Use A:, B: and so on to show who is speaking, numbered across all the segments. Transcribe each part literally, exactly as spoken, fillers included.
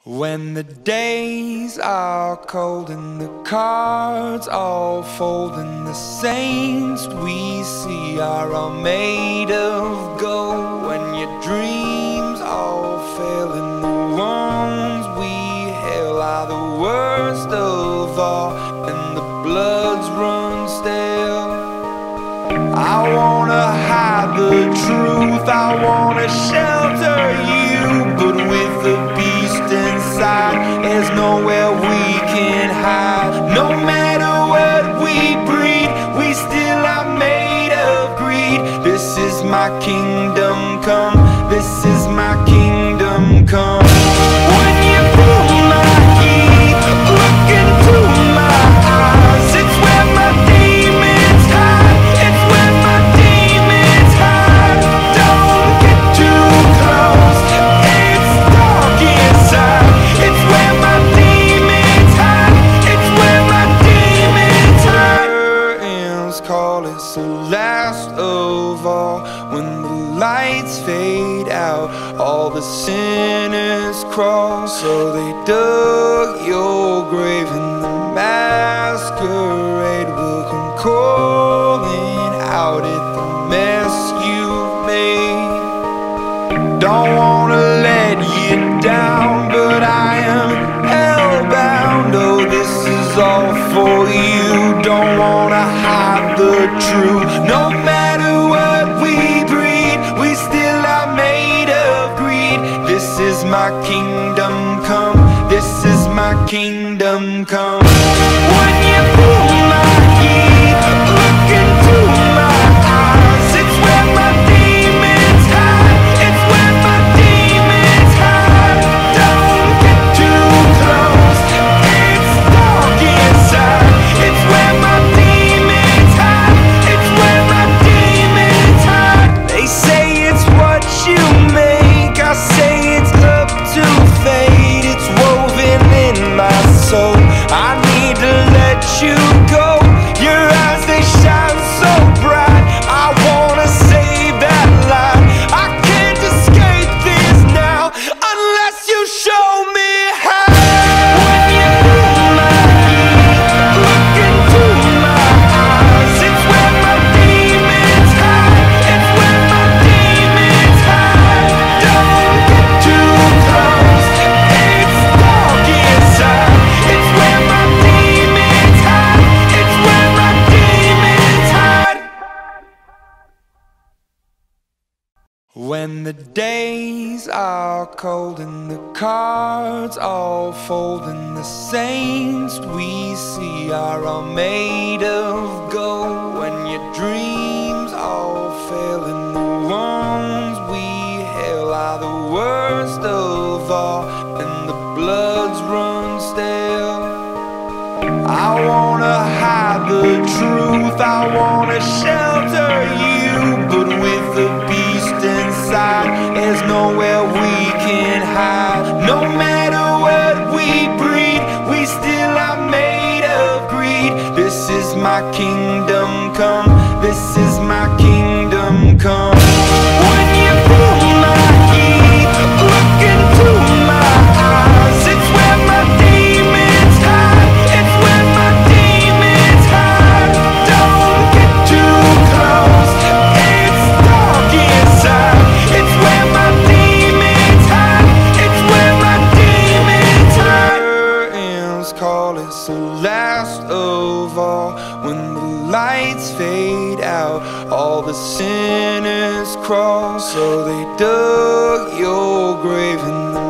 A: When the days are cold and the cards all fold and the saints we see are all made of gold, when your dreams all fail and the ones we hail are the worst of all and the bloods run stale, I wanna hide the truth, I wanna shelter you, but with the beast inside, there's nowhere we can hide. No matter what we breed, we still are made of greed. This is my kingdom come, this is my kingdom come. When you pull my key, look into my eyes, it's where my demons hide, it's where my demons hide. Don't get too close, it's dark inside, it's where my demons hide, it's where my demons hide. Curtains call, it's the last of all. When the lights fade out, all the sinners crawl. So they dug your grave and the masquerade will come calling out at the mess you've made. Don't wanna let you down, but I am hellbound. Oh, this is all for you. Don't wanna hide the truth. No matter what we breed, we still are made of greed. This is my kingdom come, this is my kingdom come. When you pull my key, look into my eyes, it's where my demons hide, it's where my demons hide. Don't get too close, it's dark inside, it's where my demons hide, it's where my demons hide. They say it's what you make, I say it's up to fate. It's woven in my soul, I need to let you go. Your eyes, they shine so bright, I wanna save that light. I can't escape this now unless you show me how. When you pull my key, look into my eyes, it's where my demons hide, it's where my demons hide. Don't get too close, it's dark inside, it's where my demons hide, it's where my demons hide. When the days are cold and the cards all fold and the saints we see are all made of gold, when your dreams all fail and the ones we hail are the worst of all and the bloods run stale, I wanna hide the truth, I wanna shelter you, but with the beast inside, there's nowhere we can hide. No matter what we breed, we still are made of greed. This is my kingdom come, this is my kingdom come. When you pull my key, look into my eyes, it's where my demons hide, it's where my demons hide. Don't get too close, it's dark inside, it's where my demons hide, it's where my demons hide. Curtains call, it's the last of all. When the lights fade out, all the sinners crawl. So they dug your grave and the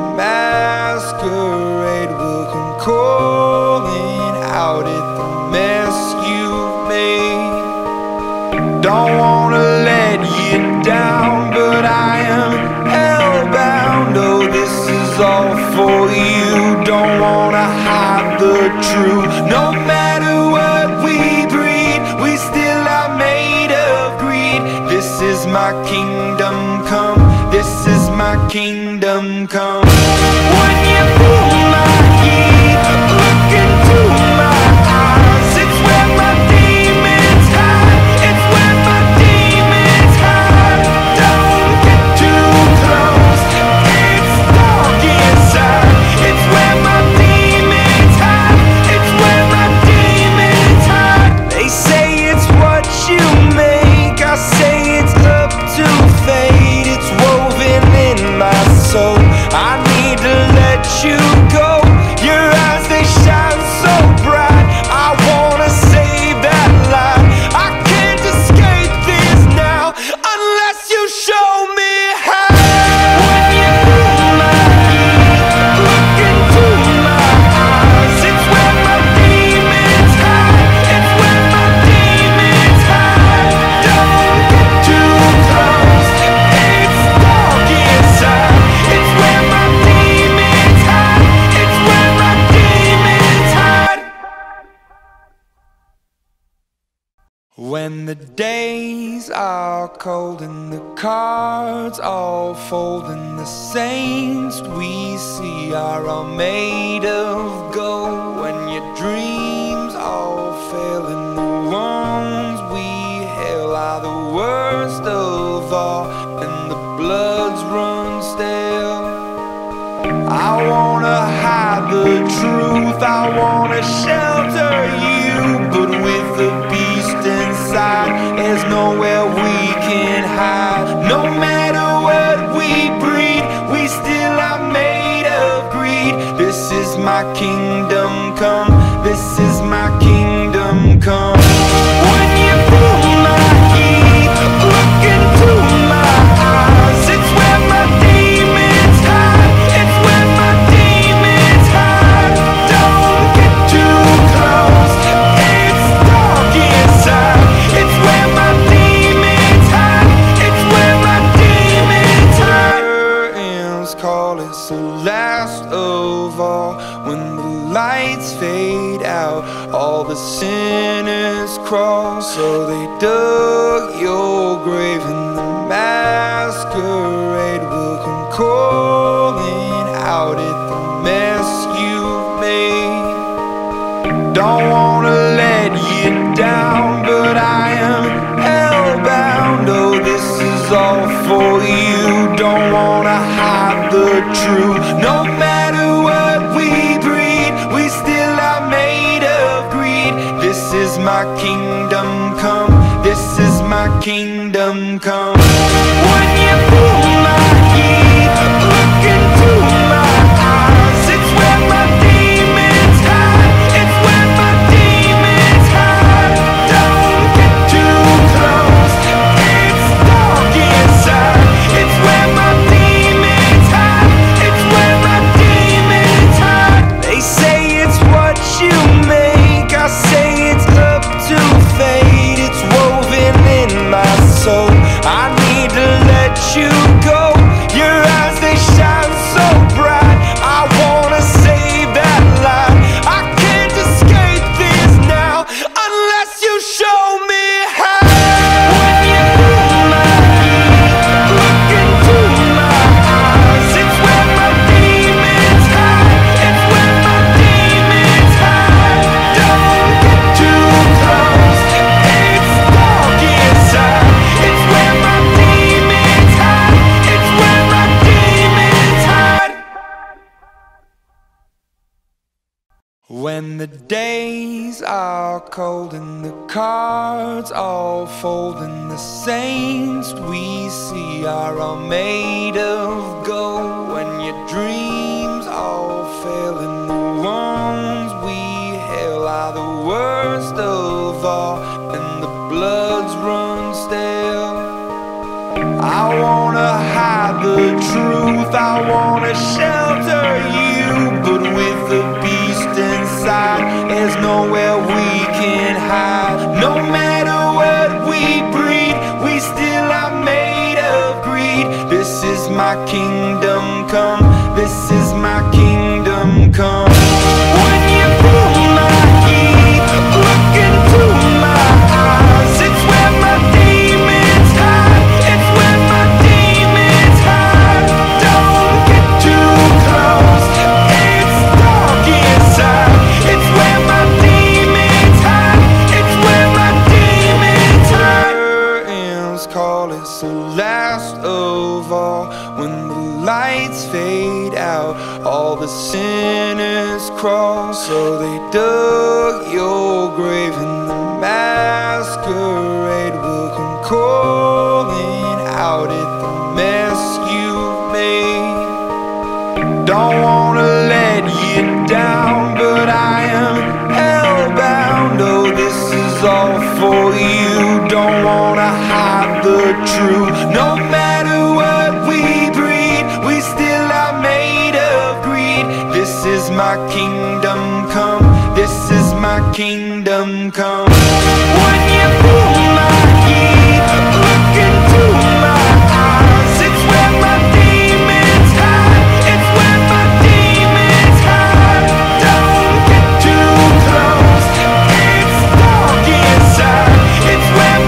A: masquerade will come calling out at the mess you've made. Don't wanna let you down, but I am hellbound. Oh, this is all for you. Don't wanna hide the truth. No matter what we breed, we still are made of greed. This is my kingdom come, this is my kingdom come. When you pull my key, look into my eyes, it's where my demons hide, it's where my demons hide. Don't get too close, it's dark inside, it's When the days are cold and the cards all fold and the saints we see are all made of gold, when your dreams all fail and the ones we hail are the worst of all and the bloods run stale. I wanna hide the truth, I wanna shelter you, but with the beast inside, there's nowhere we can hide. No matter what we breed, we still are made of greed. This is my kingdom come, this is my kingdom come. When you feel my heat, look into my eyes, it's where my demons hide, it's where my demons hide. Don't get too close, it's dark inside, it's where my demons hide, it's where my demons hide. Curtains call, it's the last of all. When the lights fade out, all the sinners crawl. So they dug your grave and the masquerade will come calling out at the mess you've made. Don't wanna let you down, but I am hellbound. Oh, this is all for you. Don't wanna hide the truth. No matter what we breed, we still are made of greed. This is my kingdom come, this is my kingdom come. When you feel my heat, look into my eyes, it's where my demons hide, it's where my demons hide. Don't get too close, it's dark inside, it's where my demons hide, it's where my demons hide. They say it's what you make, I say it's up to fate. It's woven in my soul, I need to let you go. Your eyes, they shine so bright, I wanna save that light. I can't escape this now unless you show me how. When you feel my heat, look into my eyes, it's where my demons hide, it's where my demons hide. Don't get too close, it's dark inside, it's where my demons hide, it's where my demons hide. When the days are cold and the cards all fold and the saints we see are all made of gold, when your dreams all fail and the ones we hail are the worst of all and the bloods run stale. I wanna hide the truth, I wanna shelter you, but with the beast inside, there's nowhere we can hide. No matter what we breed, we still are made of greed. This is my kingdom come, this is my kingdom come. When you feel my heat, look into my eyes, it's where my demons hide, it's where my demons hide. Don't get too close, it's dark inside, it's where my demons hide, it's where my demons hide. Curtains call, it's the last of all. When the lights fade out, all the sinners crawl. So they dug your grave and the masquerade will come calling out at the mess you've made. Don't wanna let you down, but I am hellbound. Oh, this is all for you. Don't wanna hide the truth. No matter what we breed, we still are made of greed. This is my kingdom come, this is my kingdom come. When you feel my heat, look into my eyes, it's where my demons hide, it's where my demons hide. Don't get too close, it's dark inside, it's where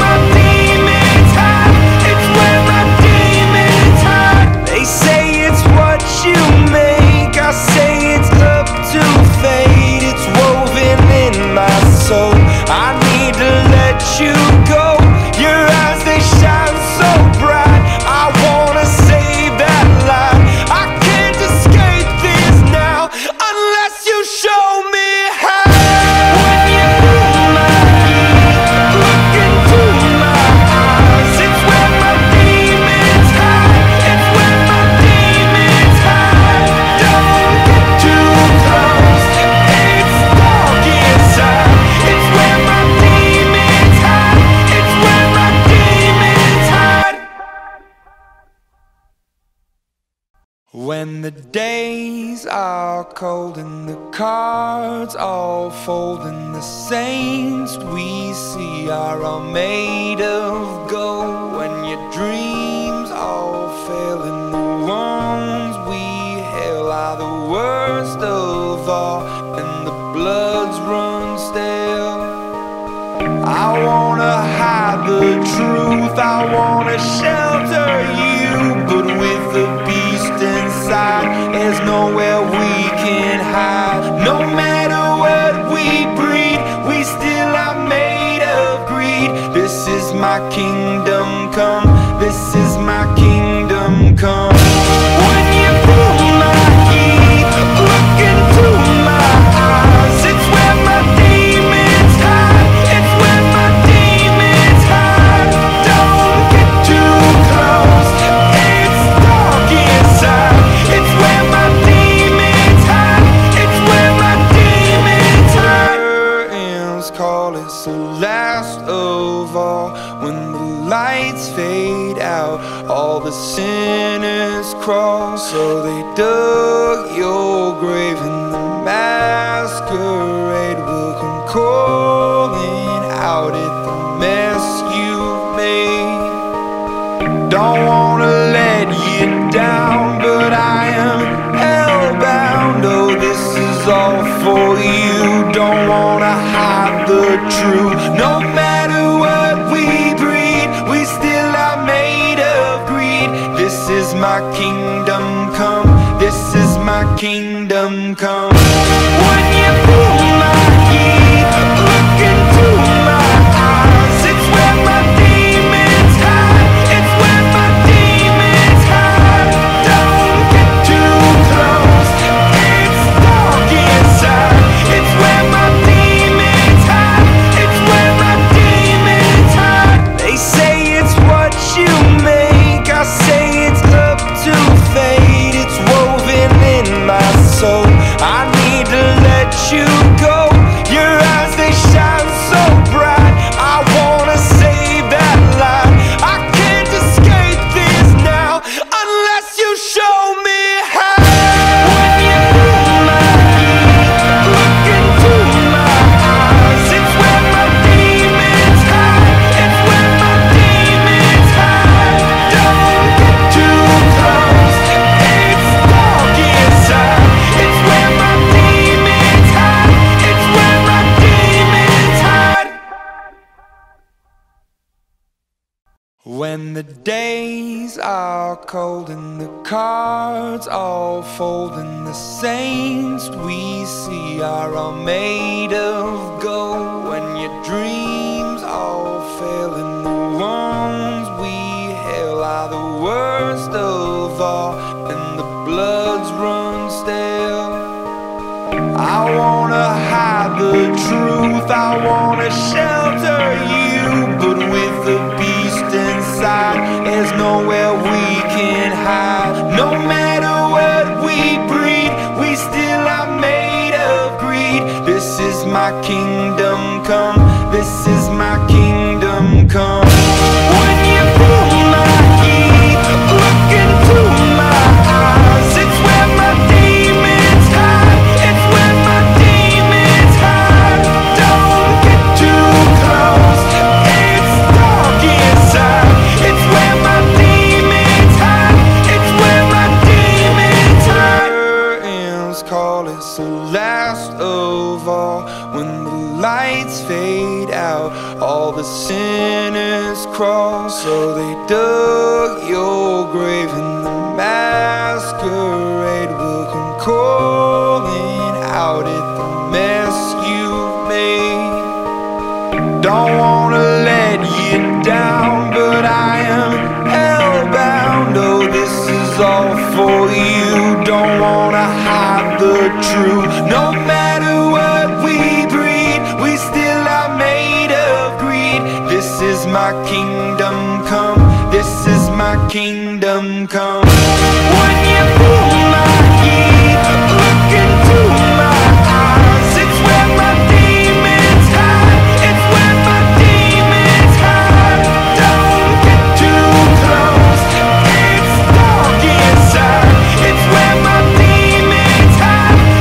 A: are cold and the cards all fold, and the saints we see are all made of gold. When your dreams all fail and the ones we hail are the worst of all, and the bloods run stale. I wanna hide the truth, I wanna shelter you, but with the beast inside, there's nowhere we can hide. No matter what we breed, we still are made of greed. This is my kingdom come, this is my kingdom come. When you pull my heat, look into my eyes, it's where my demons hide, it's where my demons hide. Don't get too close, it's dark inside, it's where my demons hide, it's where my demons hide. Curtains call, it's the last of all. When the lights fade out, all the sinners crawl. So they dug your grave, and the masquerade will come calling out at the mess you've made. Don't wanna let you down, but I am hellbound. Oh, this is all for you. Don't wanna hide the truth. No matter what we breed, we still are made of greed. This is my kingdom come, this is my kingdom come. When you pull my heat, look into my eyes, it's where my demons hide, it's where my demons hide. Don't get too close, it's dark inside, it's where my demons hide, it's where my demons hide. They say it's what you make, I say it's up to fate. It's woven in my soul, I need to let you go. Your eyes, they shine so bright, I wanna save that light. I can't escape this now unless you show me how. When you pull my heat, look into my eyes, it's where my demons hide, it's where my demons hide. Don't get too close, it's dark inside, it's where my demons hide, it's where my demons hide. When the days are cold and the cards all fold, and the saints we see are all made of gold. When your dreams all fail and the ones we hail are the worst of all, and the bloods run stale. I wanna hide the truth, I wanna shelter you, but with the beast inside, there's nowhere we can hide. No matter what we breed, we still are made of greed. This is my kingdom come, this is my kingdom come. When you pull my heat, look into my eyes, it's where my demons hide, it's where my demons hide. Don't get too close, it's dark inside, it's where my demons hide, it's where my demons hide. Curtains call, it's the last of all. When the lights fade out, all the sinners crawl. So they dug your grave, and the masquerade will come calling out at the mess you've made. Don't wanna let you down, but I am hellbound. Oh, this is all for you. Don't wanna hide the truth. No matter what we breed, we still are made of greed. This is my kingdom come, this is my kingdom come. When you pull my heat, look into my eyes, it's where my demons hide, it's where my demons hide. Don't get too close, it's dark inside, it's where my demons hide,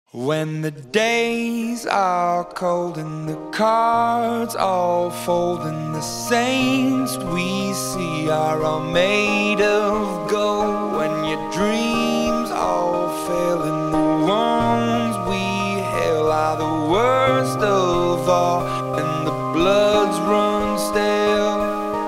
A: When the days are cold and the cards all fold and the saints we see are all made of gold, when your dreams all fail and the ones we hail are the worst of all and the bloods run stale,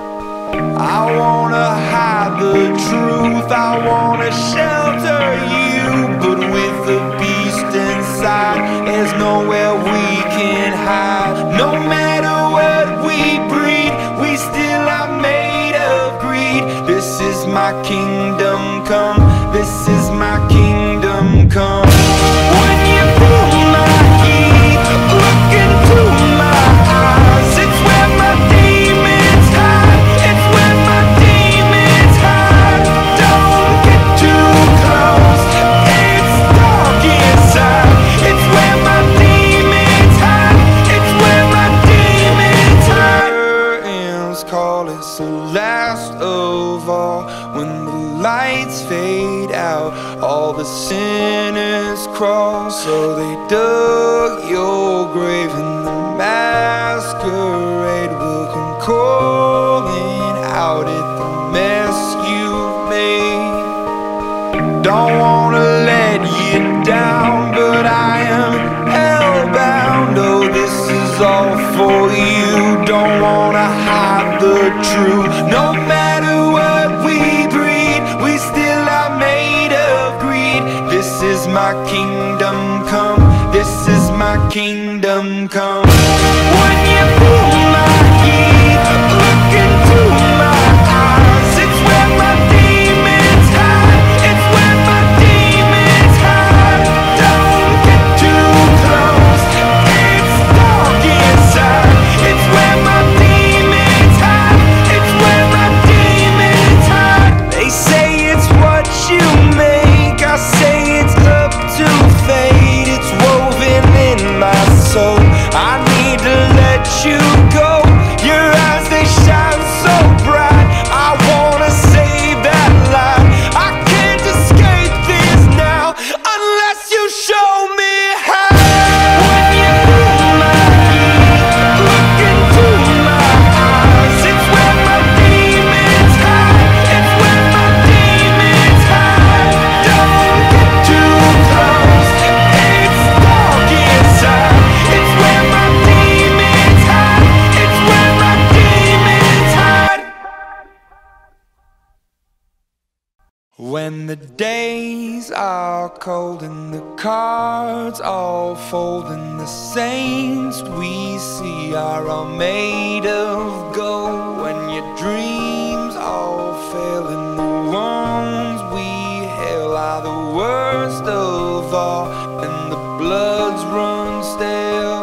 A: I wanna hide the truth, I wanna shelter you, but with the beast inside, there's nowhere we can hide. No matter what we breed, we still are made of greed. This is my kingdom come, this is my kingdom come. When you pull my heat, look into my eyes, it's where my demons hide, it's where my demons hide. Don't get too close, it's dark inside, it's where my demons hide, it's where my demons hide. Curtains call, it's the last of all. When the lights fade out, all the sinners crawl. So they dug your grave and the masquerade will come calling out at the mess you've made. Don't wanna let you down, but I am hellbound. Oh, this is all for you. Don't wanna hide the truth. No matter what we breed, we still are made of greed. This is my kingdom come, this is my kingdom come. When you pull my heat, look into my eyes, it's where my demons hide, it's where my demons hide. Don't get too close, it's dark inside, it's where my demons hide, it's where my demons hide. They say it's what you make, I say it's up to fate. It's woven in my soul, I need to let you go. Your eyes, they shine so bright, I wanna save that light. I can't escape this now unless you show me how. When you pull my heat, look into my eyes, it's where my demons hide, it's where my demons hide. Don't get too close, it's dark inside, it's where my demons hide, it's where my demons hide. When the days are cold and the cards all fold and the saints we see are all made of gold, when your dreams all fail and the ones we hail are the worst of all and the bloods run stale,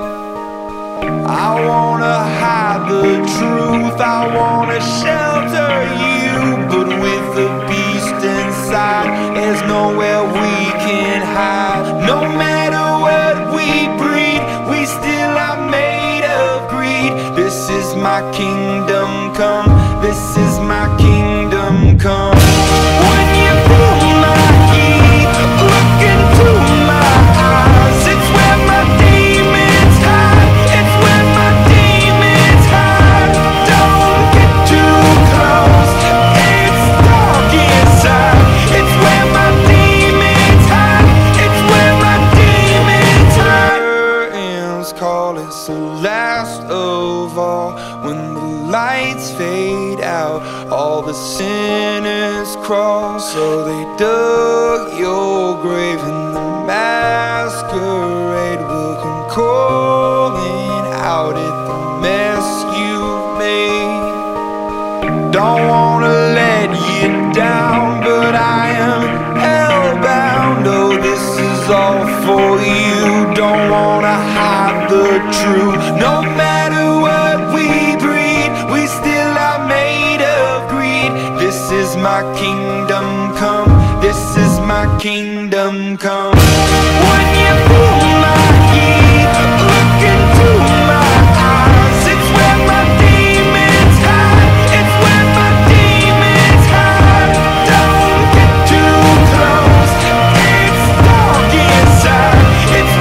A: I wanna hide the truth, I wanna shelter you, but with the beast inside, there's nowhere we can hide. No matter what we breed, we still are made of greed. This is my kingdom come, this is my kingdom come. When you pull my heat, look into my eyes, it's where my demons hide, it's where my demons hide. Don't get too close, it's dark inside, it's where my demons hide, it's where my demons hide. Curtains call, it's the last of all. When the lights fade out, all the sinners crawl. So they dug your grave and the masquerade will come calling out at the mess you've made. Don't wanna let you down, but I am hellbound. Oh, this is all for you. Don't wanna hide the truth. No matter what we breed, we still are made of greed. This is my kingdom come, this is my kingdom come. When you pull my heat, look into my eyes, it's where my demons hide, it's where my demons hide. Don't get too close, it's dark inside, it's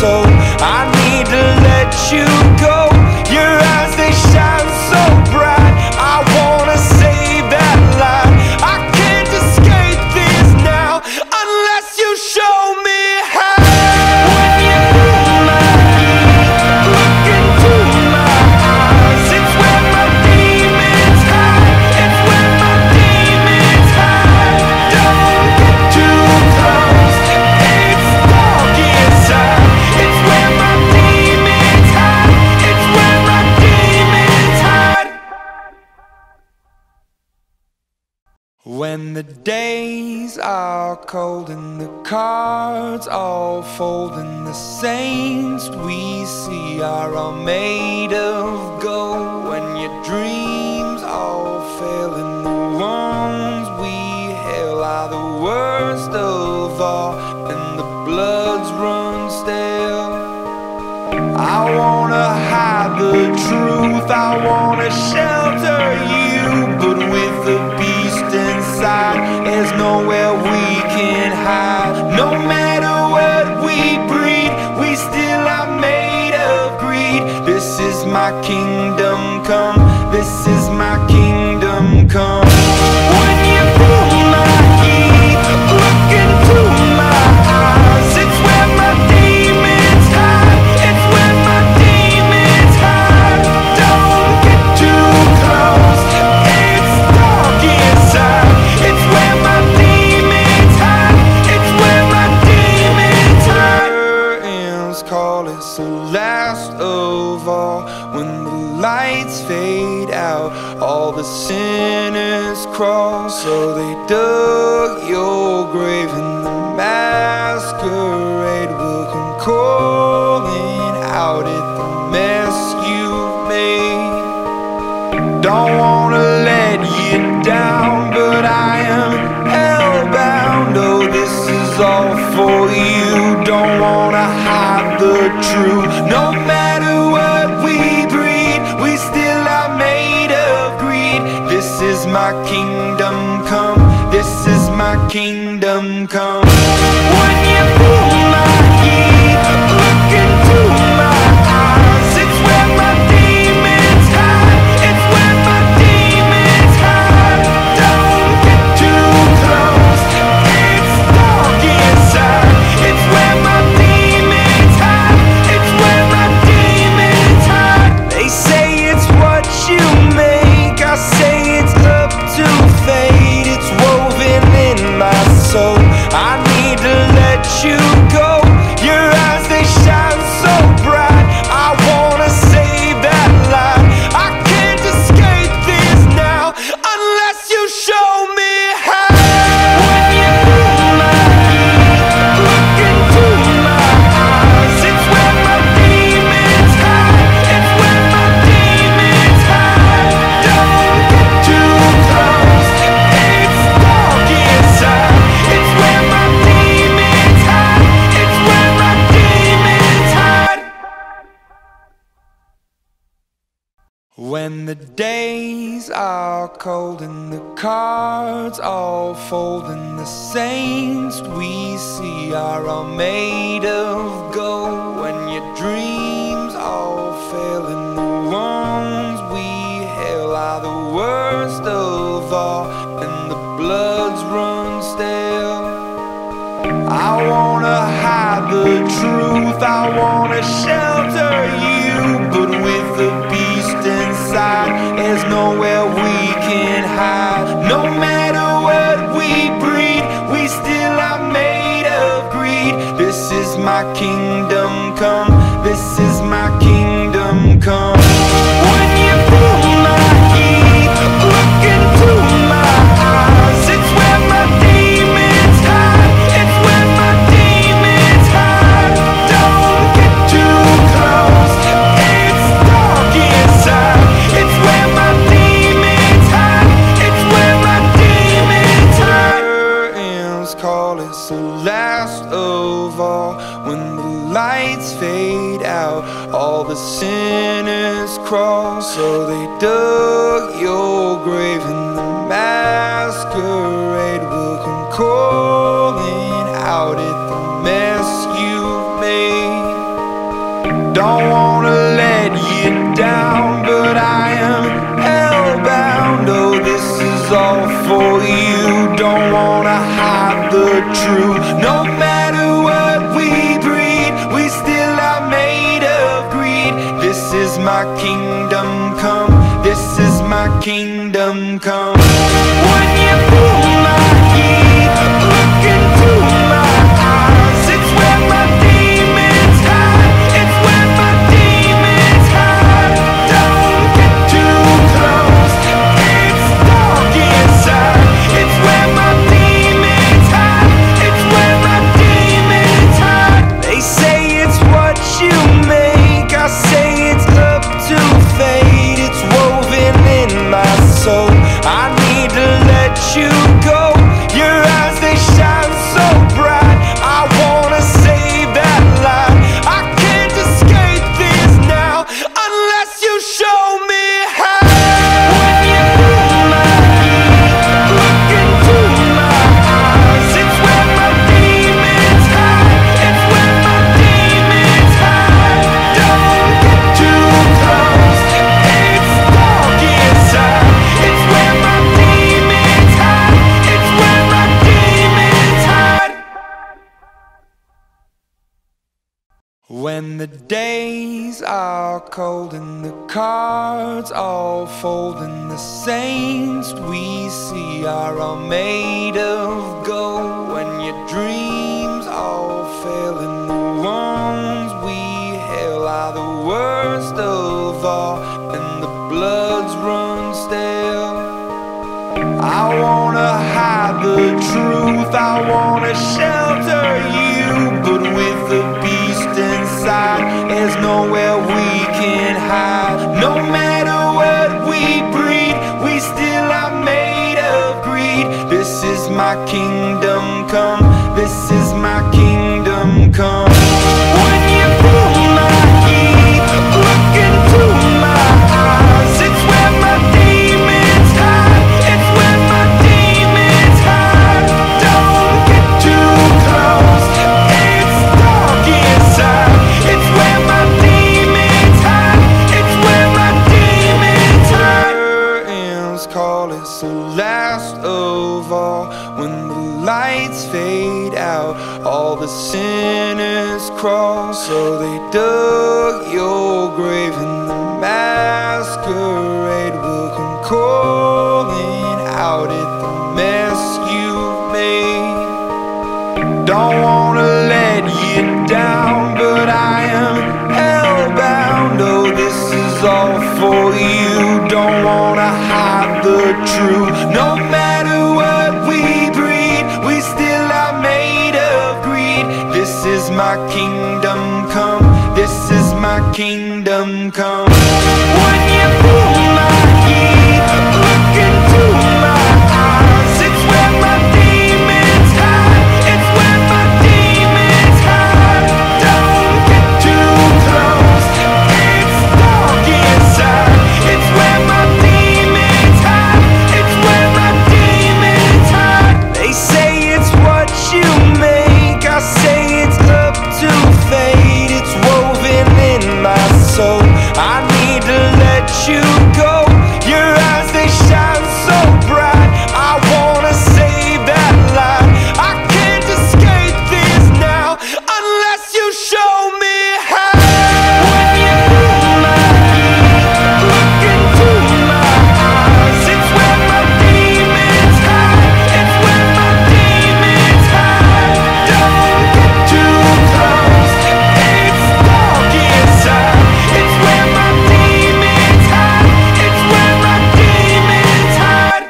A: soul. I need to let you go. Your eyes, they shine so bright. I wanna save that light. I can't escape this now unless you show me how. When you feel my heat, look into my eyes. It's where my demons hide. It's where my demons hide. Don't get too close. It's dark inside. It's where my demons hide. It's where my demons hide. When the days are cold and the cards all fold and the saints we see are all made of gold, when your dreams all fail and the ones we hail are the worst of all and the bloods run stale. I wanna hide the truth, I wanna shelter you, but with the beast inside, there's nowhere we can hide. No matter what we breed, we still are made of greed. This is my kingdom come, this is my kingdom come. When you feel my heat, look into my eyes. It's where my demons hide. It's where my demons hide. Don't get too close. It's dark inside. It's where my demons hide. It's where my demons hide. Curtains call, it's the last of all. When the lights fade out, all the sinners crawl. So they dug your grave and the masquerade will come calling out at the mess you've made. Don't wanna let you down, but I am hellbound. Oh, this is all for you. Don't wanna hide the truth. No matter what we breed, we still are made of greed. This is my kingdom come. This is my kingdom come. When you feel my heat, look into my eyes. It's where my demons hide. It's where my demons hide. Don't get too close. It's dark inside. It's where my demons hide. It's where my demons hide. They say it's what you make. I say it's up to fate. It's woven in my soul. I need to let you go. Your eyes, they shine so bright. I wanna save that light. I can't escape this now unless you show me how. When you feel my heat, look into my eyes. It's where my demons hide. It's where my demons hide. Don't get too close. It's dark inside. It's where my demons hide. It's where my demons hide. When the days are cold and the cards all fold and the saints we see are all made of gold, when your dreams all fail and the ones we hail are the worst of all and the bloods run stale. I wanna hide the truth, I wanna shelter you, but with the beast inside, there's nowhere we can hide. No matter what we breed, we still are made of greed. This is my kingdom come, this is my kingdom come. When you feel my heat, look into my eyes. It's where my demons hide. It's where my demons hide. Don't get too close. It's dark inside. It's where my demons hide. It's where my demons hide. Curtains call, it's the last of all. When the lights fade out, all the sinners crawl. So they dug your grave and the masquerade will come calling out at the mess you've made. Don't wanna let you down, but I am hellbound. Oh, this is all for you. Don't wanna hide the truth. No matter what we breed, we still are made of greed. This is my kingdom come. This is my kingdom come. When you feel my heat, look into my eyes. It's where my demons hide. It's where my demons hide. Don't get too close. It's dark inside. It's where my demons hide. It's where my demons hide. They say it's what you make. I say it's up to fate. It's woven in my soul. I need to let you go. Your eyes, they shine so bright. I wanna save that light. I can't escape this now unless you show me how. When you feel my heat, look into my eyes. It's where my demons hide. It's where my demons hide. Don't get too close. It's dark inside. It's where my demons hide. It's where my demons hide. When the days are cold and the cards all fold and the saints we see are all made of gold. When your dreams all fail and the ones we hail are the worst of all and the bloods run stale, I wanna hide the truth, I wanna shelter you, but with the beast inside, there's nowhere we can hide. No matter what we breed, we still are made of greed. This is my kingdom come. This is my kingdom come. When you feel my heat, look into my eyes. It's where my demons hide. It's where my demons hide. Don't get too close. It's dark inside. It's where my demons hide. It's where my demons hide. Curtains call, it's the last of all. When the lights fade out, all the sinners crawl. So they dug your grave and the masquerade will come calling out at the mess you've made. Don't wanna let you down, but I am hellbound. Oh, this is all for you. Don't wanna hide the truth. No matter what we breed, we still are made of greed. This is my kingdom come. This is my kingdom come. When you feel my heat, look into my eyes. It's where my demons hide. It's where my demons hide. Don't get too close. It's dark inside. It's where my demons hide. It's where my demons hide. They say it's what you make. I say it's up to fate. It's woven in my soul. I need to let you go. Your eyes, they shine so bright. I wanna save that light. I can't escape this now unless you show me how. When you feel my heat, look into my eyes. It's where my demons hide. It's where my demons hide. Don't get too close. It's dark inside. It's where my demons hide. It's where my demons hide.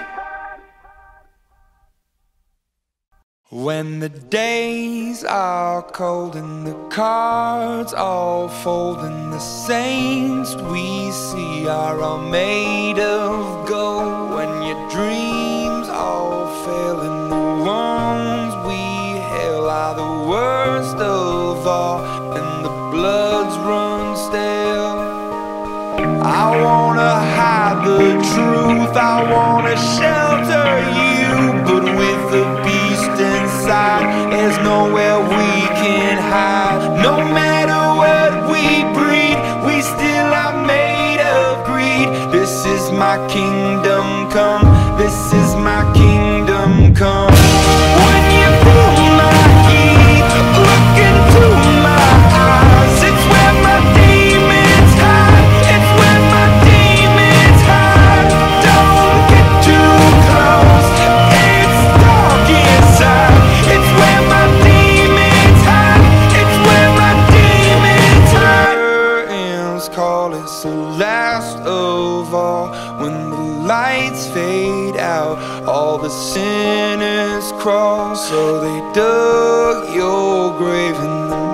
A: When the days are cold and the cards all fold and the saints we see are all made of gold. When your dreams all fail and the ones we hail are the worst of all and the bloods run stale, I wanna hide the truth, I wanna shelter you, but with the beast inside, there's nowhere we can hide. No matter what we breed, kingdom come. This is my kingdom come. When you feel my heat, look into my eyes. It's where my demons hide. It's where my demons hide. Don't get too close. It's dark inside. It's where my demons hide. It's where my demons hide. Curtains call it the last of all. When the lights fade out, all the sinners crawl. So they dug your grave, and the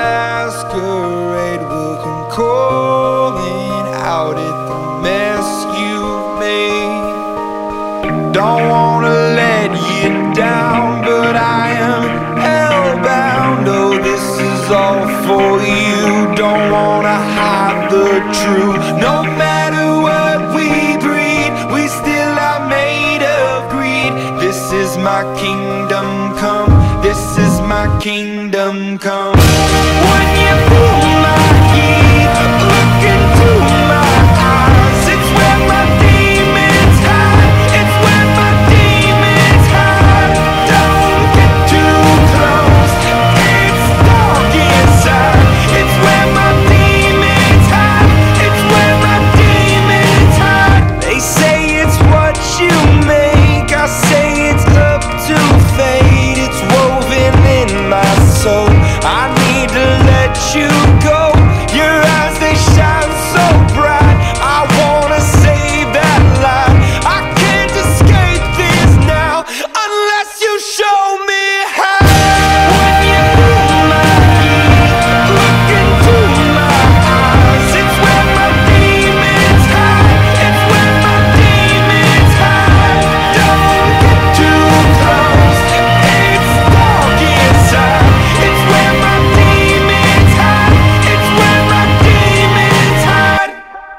A: masquerade will come calling out at the mess you've made. Don't wanna let you down, but I am hellbound. Oh, this is all for you. Don't wanna hide the truth. No matter what we breed, we still are made of greed. This is my kingdom come. This is my kingdom come. When you feel my heat, look into my eyes. It's where my demons hide. It's where my demons hide. Don't get too close. It's dark inside. It's where my demons hide. It's where my demons hide. They say it's what you make. I say it's up to fate. It's woven in my soul. I need to let you go. Your eyes, they shine so bright. I wanna save that light. I can't escape this now unless you show me how. When you feel my heat, look into my eyes. It's where my demons hide. It's where my demons hide. Don't get too close. It's dark inside. It's where my demons hide. It's where my demons hide.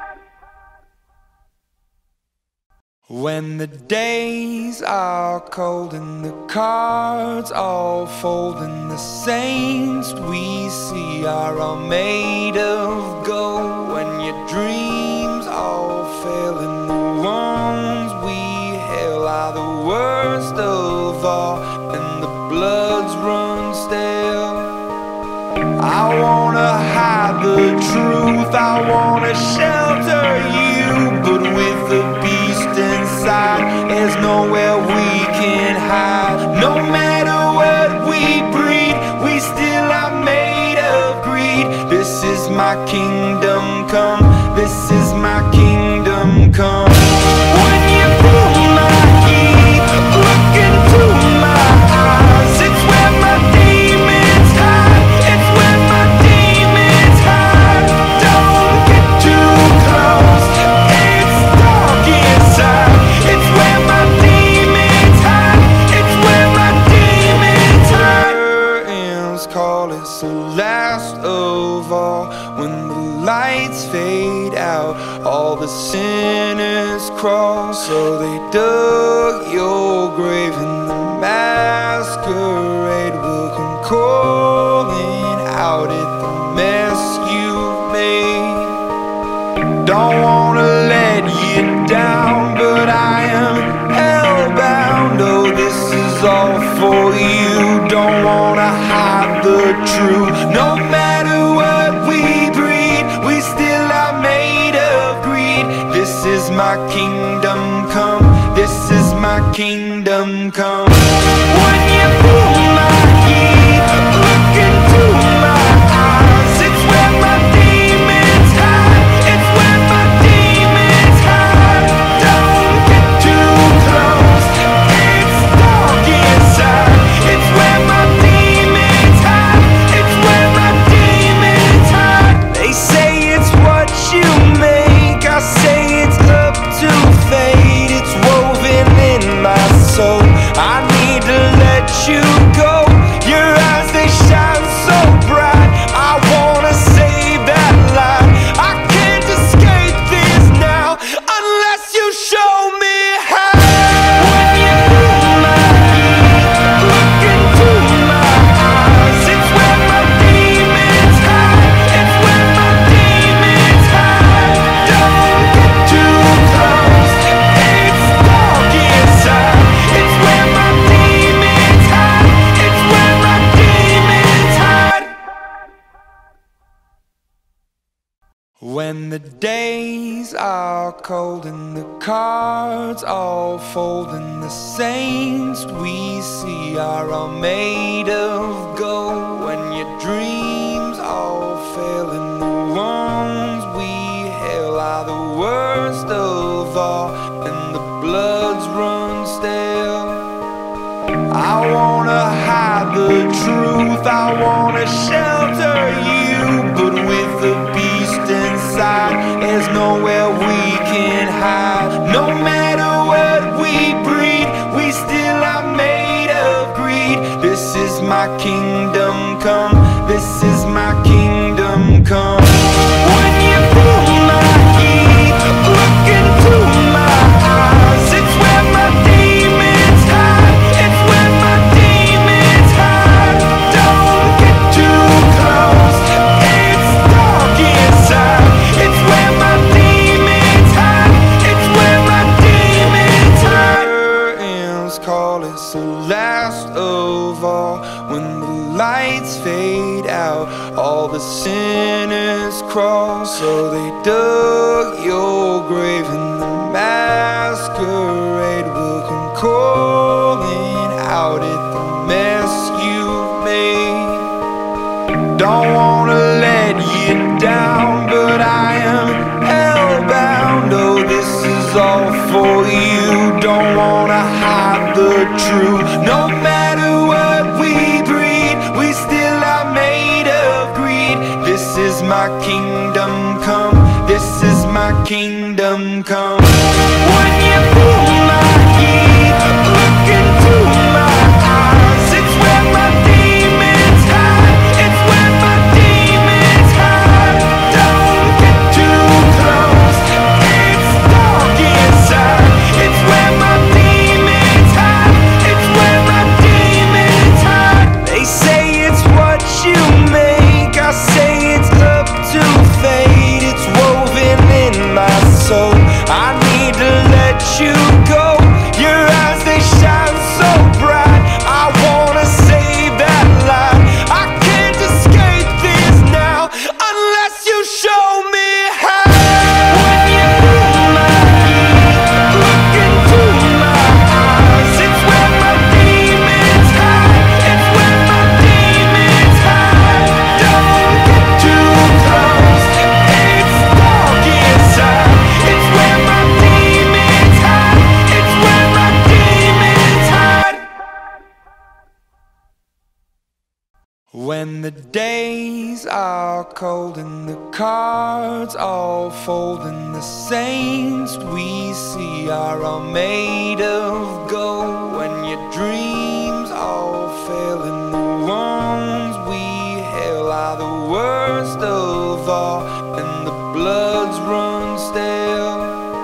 A: When the days are cold and the cards all fold, and the saints we see are all made of gold. When your dreams all fail and the ones we hail are the worst of all, and the bloods run stale. I wanna hide the truth, I wanna shelter you, but with the beast inside, there's nowhere we can hide. No matter what we breed, we still are made of greed. This is my kingdom come. This is my kingdom come. When you feel my heat, look into my eyes. It's where my demons hide. It's where my demons hide. Don't get too close. It's dark inside. It's where my demons hide. It's where my demons hide. Curtains call it the last of all. When the lights fade out, all the sinners crawl. So they dug your grave, and the masquerade will come calling out at the mess you've made. Don't wanna let you down, but I am hellbound. Oh, this is all for you. Don't wanna hide the truth. No matter what we breed, we still are made of greed. This is my kingdom come. This is my kingdom come. When you feel my heat, look into my eyes. It's where my demons hide. It's where my demons hide. Don't get too close. It's dark inside. It's where my demons hide. It's where When the days are cold and the cards all fold and the saints we see are all made of gold, when your dreams all fail and the ones we hail are the worst of all and the bloods run stale, I wanna hide the truth, I wanna shelter you, but with the beast inside, there's nowhere we can hide. No matter what we breed, we still are made of greed. This is my kingdom come, this is my kingdom come. When you feel my heat, look into my eyes, it's where my demons hide, it's where my demons hide. Don't get too close, it's dark inside, it's where my demons hide, it's where my demons hide. Curtains call, it's the last of all. When the lights fade out, all the sinners crawl. So they dug your grave and the masquerade will come calling out at the mess you've made. Don't wanna let you down, but I am hellbound. Oh, this is all for you. Don't wanna hide the truth. No matter what we breed, we still are made of greed. This is my kingdom come, this is my kingdom come. When you feel my heat, look into my eyes, it's where my demons hide, it's where my demons hide. Don't get too close, it's dark inside, it's where my demons hide, it's where my demons hide. They say it's what you make, I say it's up to fate. It's woven in my soul, I need to let you go. Your eyes, they shine so bright, I wanna save that light. I can't escape this now unless you show me how. When you feel my heat, look into my eyes, it's where my demons hide, it's where my demons hide. Don't get too close, it's dark inside, it's where my demons hide, it's where my demons hide. When the days are cold and the cards all fold and the saints we see are all made of gold, when your dreams all fail and the ones we hail are the worst of all and the bloods run stale,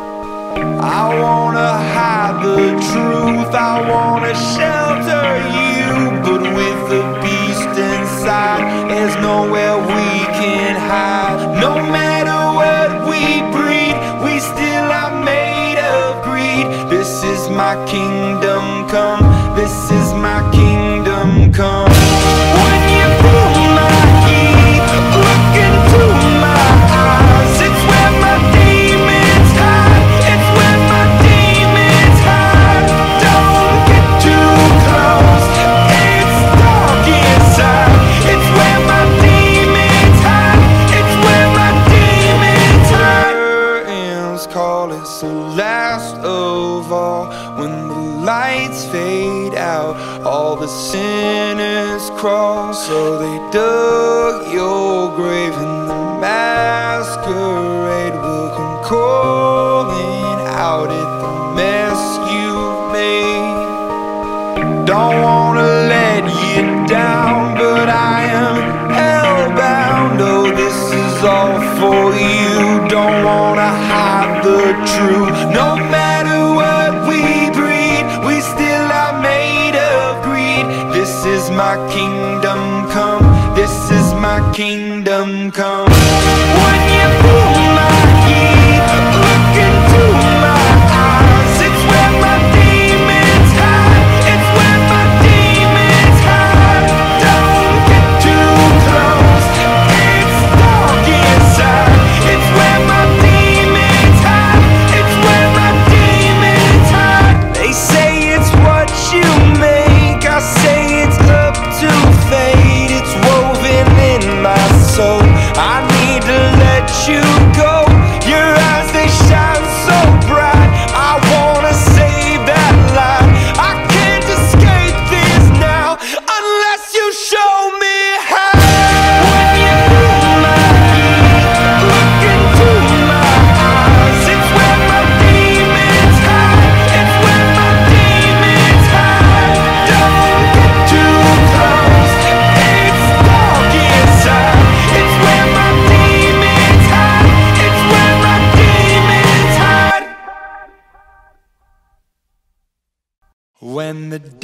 A: I wanna hide the truth, I wanna shelter you, but with the beast inside, there's nowhere we can hide. No matter what we breed, we still are made of greed. This is my kingdom come, this is my kingdom come. When you feel my heat, look into my eyes, it's where my demons hide, it's where my demons hide. Don't get too close, it's dark inside, it's where my demons hide, it's where my demons hide. Curtains call, it's the last of all. When the lights fade out, all the sinners crawl. So they dug your grave and the masquerade will come calling out at the mess you've made. Don't wanna let you down, but I am hellbound. Oh, this is all for you. Don't wanna hide the truth. No matter what we breed, we still are made of greed. This is my kingdom come, this is my kingdom come. When you feel my heat, look into my eyes, it's where my demons hide, it's where my demons hide. Don't get too close, it's dark inside, it's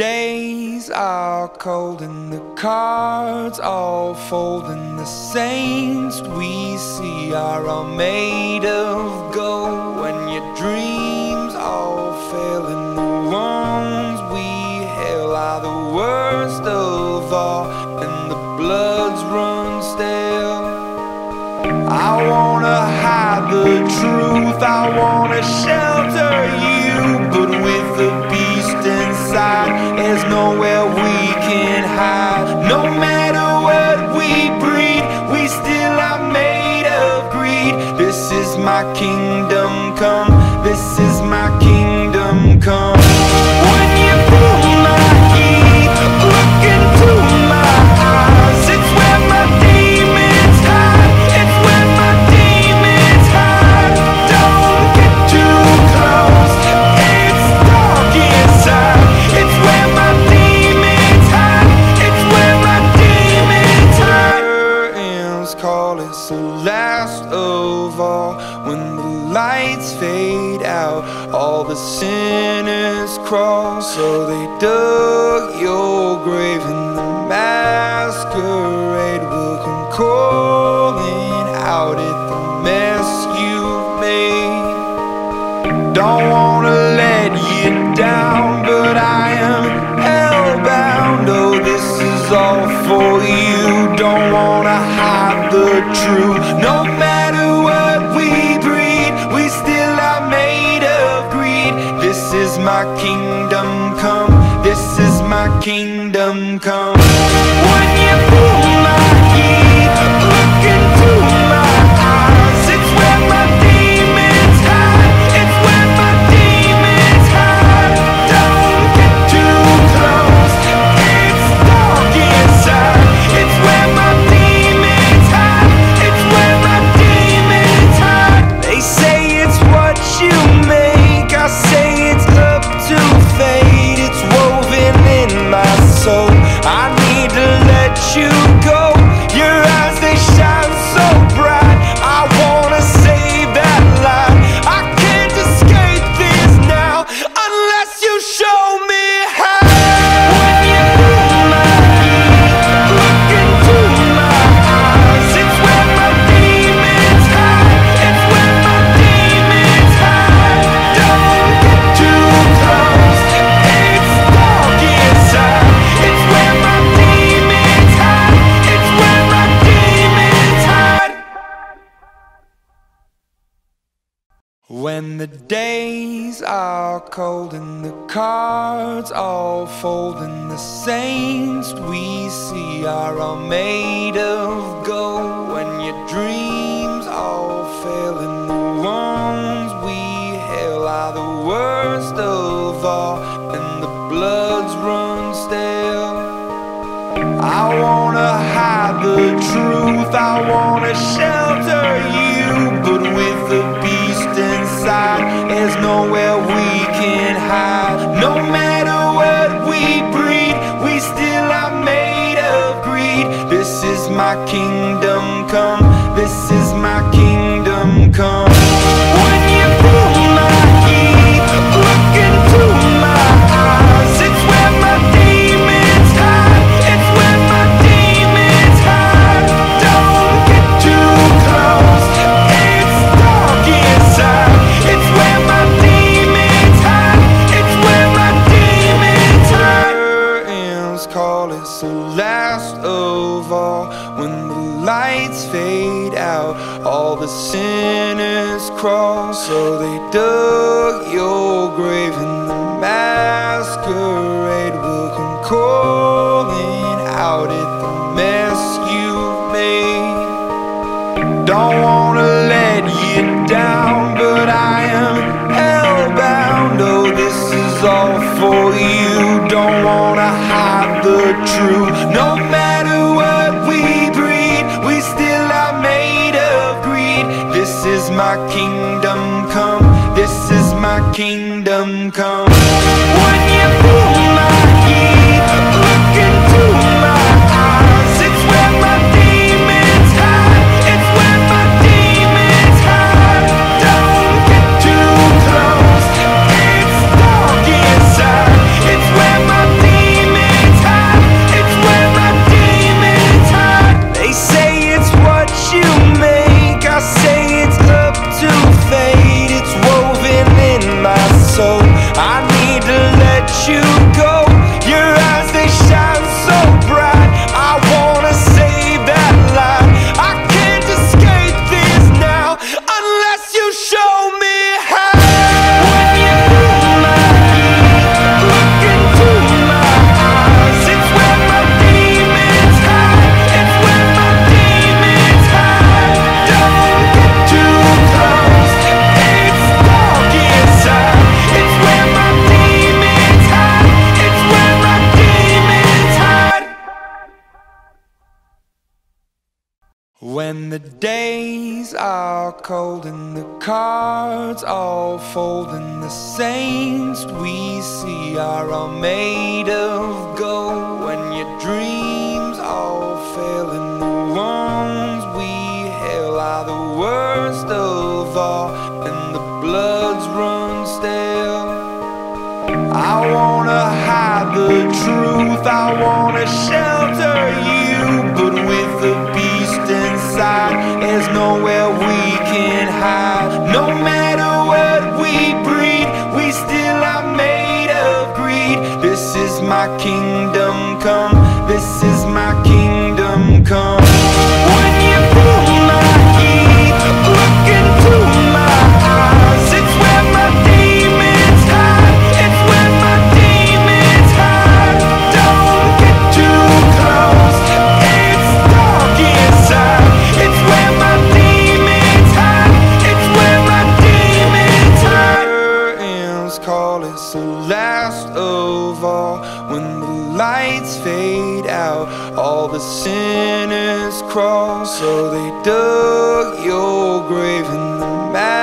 A: days are cold and the cards all fold, and the saints we see are all made of gold. When your dreams all fail and the ones we hail are the worst of all, and the bloods run stale. I wanna hide the truth, I wanna shelter you, but with the beast inside, there's nowhere we can hide. No matter what we breed, we still are made of greed. This is my kingdom come, this is my kingdom come. When you pull my key, look into my eyes, it's where my demons hide, it's where my demons hide. Don't get too close, it's dark inside, it's where my demons hide, it's where my demons hide. Curtains call, it's the last of all. When the lights fade out, all the sinners crawl. So they dug your grave and the masquerade will come calling out at the mess you've made. Don't wanna let you down, but I am hellbound. Oh, this is all for you. Don't wanna hide the truth. No matter what we breed, we still are made of greed. This is my kingdom come, this is my kingdom come. When you pull my key, look into my eyes, it's where my demons hide, it's where my demons hide. Don't get too close, it's dark inside, it's where my demons hide, it's where my demons hide. They say it's what you make, I say it's up to fate. It's woven in my soul, I need to let you go. Your eyes, they shine so bright, I wanna save that light. I can't escape this now unless you show me how. When you pull my key, look into my eyes, it's where my demons hide, it's where my demons hide. Don't get too close, it's dark inside, it's where my demons hide, it's where my demons hide. When the days are cold and the cards all fold, and the saints we see are all made of gold. When your dreams all fail and the ones we hail are the worst of all, and the bloods run stale. I wanna hide the truth, I wanna shelter you, but with the beast inside, there's nowhere we can hide. No matter what we breed, we still are made of greed. This is my kingdom come, this is my kingdom come. When you pull my key, look into my eyes, it's where my demons hide, it's where my demons hide. Don't get too close, it's dark inside, it's where my demons hide, it's where my demons hide. Curtains call, it's the last of all. When the lights fade out, all the sinners crawl. So they dug your grave and the masquerade will come calling out at the mess you've made. Don't wanna let you down, but I am hellbound. Oh, this is all for you. Don't wanna hide the truth. No matter what we breed, we still are made of greed. This is my kingdom come, this is my kingdom come. When you pull my key, look into my eyes, it's where my demons hide, it's where my demons hide. Don't get too close, it's dark inside, it's where my demons days are cold and the cards all fold, and the saints we see are all made of gold. When your dreams all fail and the ones we hail are the worst of all, and the bloods run stale. I wanna hide the truth, I wanna shelter you, but with the beast inside, there's nowhere we can hide. No matter what we breed, we still are made of greed. This is my kingdom come, this is my kingdom come. When you feel my heat, look into my eyes, it's where my demons hide, it's where my demons hide. Don't get too close, it's dark inside, it's where my demons hide, it's where my demons hide. Curtains call, it's the last of all. When the lights fade out, all the sinners crawl. So they dug your grave and the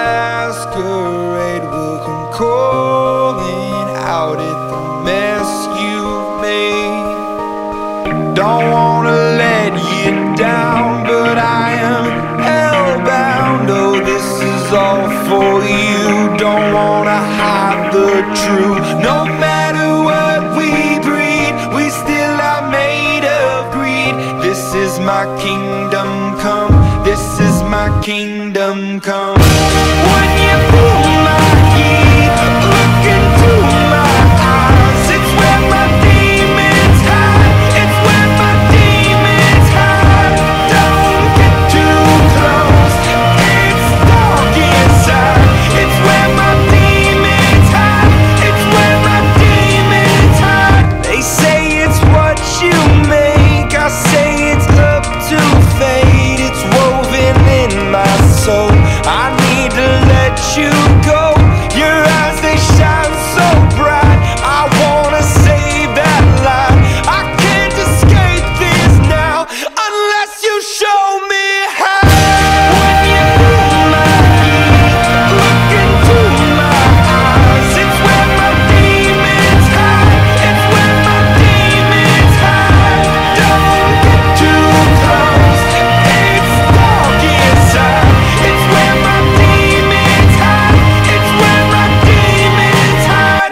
A: masquerade will come calling out at the mess you've made. Don't wanna let you down, but I am hellbound. Oh, this is all for you. Don't wanna hide the truth. No matter what we breed, we still are made of greed. This is my kingdom come, this is my kingdom come. When you feel my heat, look into my eyes, it's where my demons hide, it's where my demons hide. Don't get too close, it's dark inside, it's where my demons hide, it's where my demons hide. They say it's what you make, I say it's up to fate. It's woven in my soul, I need to let you go. Your eyes, they shine so bright, I wanna save that light. I can't escape this now unless you show me how. When you feel my heat, look into my eyes, it's where my demons hide, it's where my demons hide. Don't get too close, it's dark inside, it's where my demons hide, it's where my demons hide.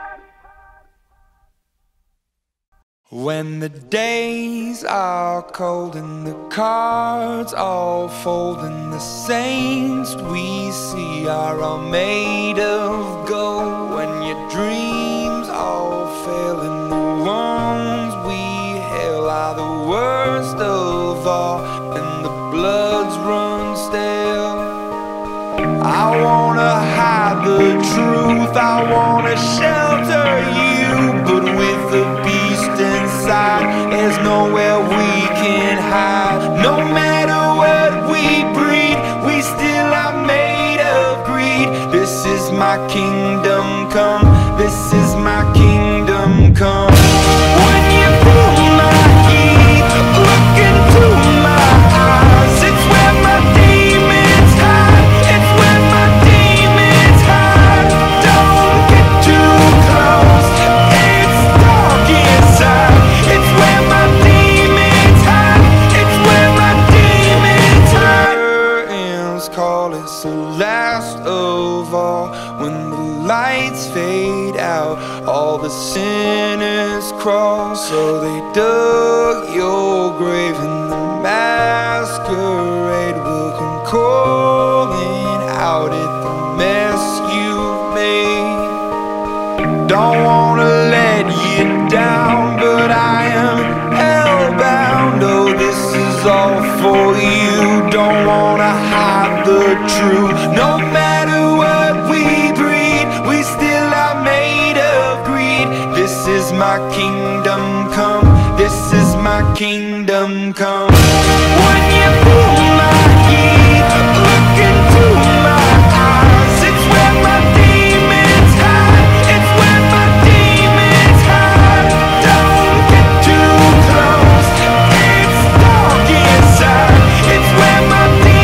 A: When the days are cold and the cards all fold, and the saints we see are all made of gold. When your dreams all fail and the ones we hail are the worst of all, and the bloods run stale. I wanna hide the truth, I wanna shelter you, but with the beast inside, there's nowhere we can hide. No matter what we breed, we still are made of greed. This is my kingdom come, this is my kingdom come. When you feel my heat, look into my eyes, it's where my demons hide, it's where my demons hide. Don't get too close, it's dark inside, it's where my demons hide, it's where my demons hide. Curtains call, it's the last of all. When the lights fade out, all the sinners crawl. So they dug your grave and the masquerade will come calling out at the mess you've made. Don't wanna let you down, but I am hellbound. Oh, this is all for you. Don't wanna hide the truth. No matter what we breed, we still are made of greed. This is my kingdom come, this is my kingdom come. When you feel my heat, look into my eyes, it's where my demons hide, it's where my demons hide. Don't get too close, it's dark inside, it's where my demons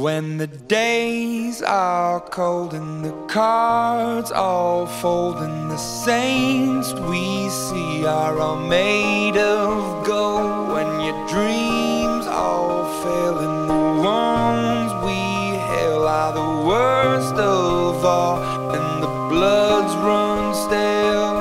A: When the days are cold and the cards all fold, and the saints we see are all made of gold. When your dreams all fail and the ones we hail are the worst of all, and the bloods run stale,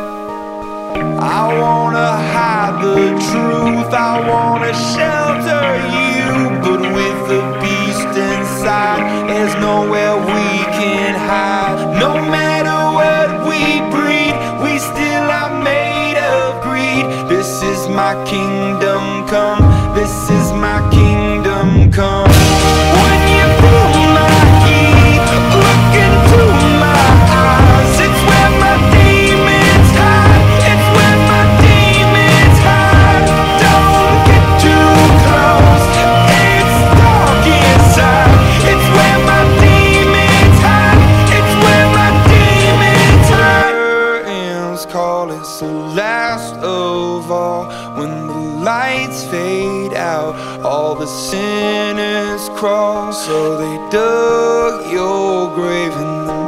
A: I wanna hide the truth, I wanna shelter you, but with the beast inside, there's nowhere we can hide. No matter what we breed, we still are made of greed. This is my kingdom come, this is my kingdom come. When you feel my heat, look into my eyes, it's where my demons hide, it's where my demons hide. Don't get too close, it's dark inside, it's where my demons hide, it's where my demons hide. Curtains call, it's the last of all. When the lights fade out, all the sinners crawl. So they dug your grave, and the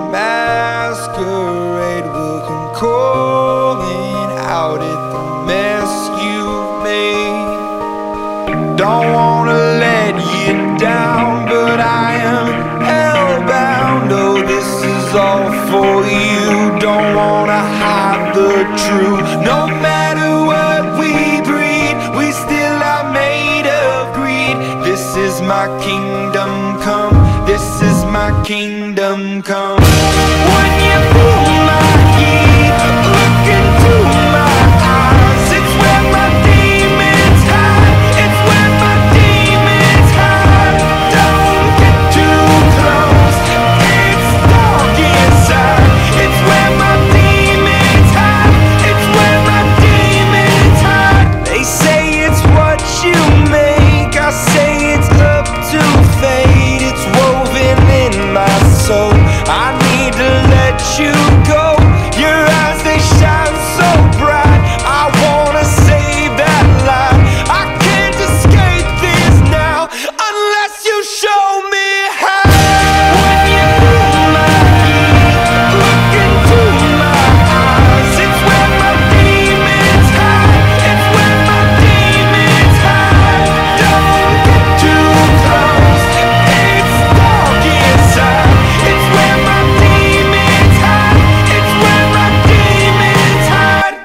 A: masquerade will come calling out at the mess you've made. Don't wanna let you down, but I am hellbound. Oh, this is all for you. Don't wanna hide the truth. No matter what we breed, we still are made of greed. This is my kingdom come, this is my kingdom come. When you feel my heat, look into my eyes, it's where my demons hide, it's where my demons hide. Don't get too close, it's dark inside, it's where my demons hide, it's where my demons hide. They say it's what you make, I say it's up to fate. It's woven in my soul, I need to let you go. Your eyes, they shine so bright, I wanna save that light. I can't escape this now unless you show me how. When you feel my heat, look into my eyes, it's where my demons hide, it's where my demons hide. Don't get too close, it's dark inside, it's where my demons hide, it's where my demons hide.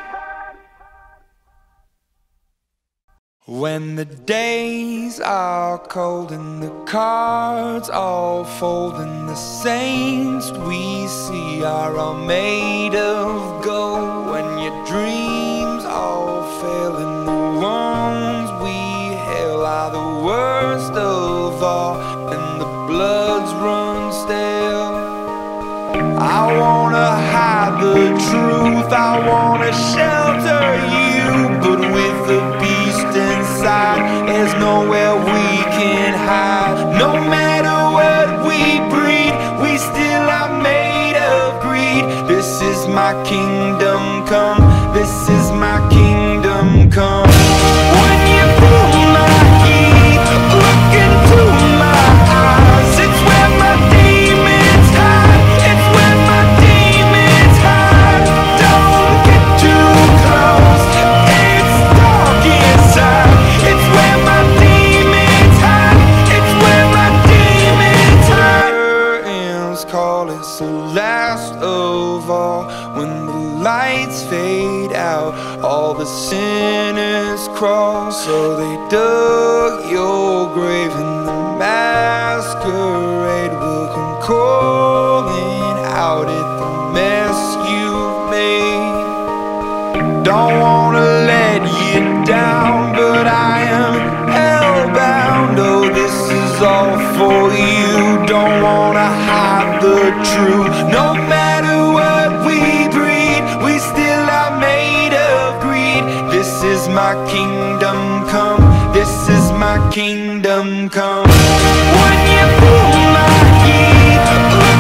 A: When the days are cold and the cards all fold, and the saints we see are all made of gold. When your dreams all fail and the ones we hail are the worst of all, and the bloods run stale, I wanna hide the truth, I wanna shelter you, but with the beast inside, there's nowhere we can hide. No matter what we breed, we still are made of greed. This is my kingdom come, this is my kingdom come. When you feel my heat, look into my eyes, it's where my demons hide, it's where my demons hide. Don't get too close, it's dark inside, it's where my demons hide, it's where my demons hide. Curtains call, it's the last of all. When the lights fade out, all the sinners crawl. So they dug your grave, and the masquerade will come calling out at the mess you've made. Don't wanna let you down, but I am hellbound. Oh, this is all for you. Don't wanna hide the truth. No matter what we breed, we still are made of greed. This is my kingdom come, this is my kingdom come. When you feel my heat,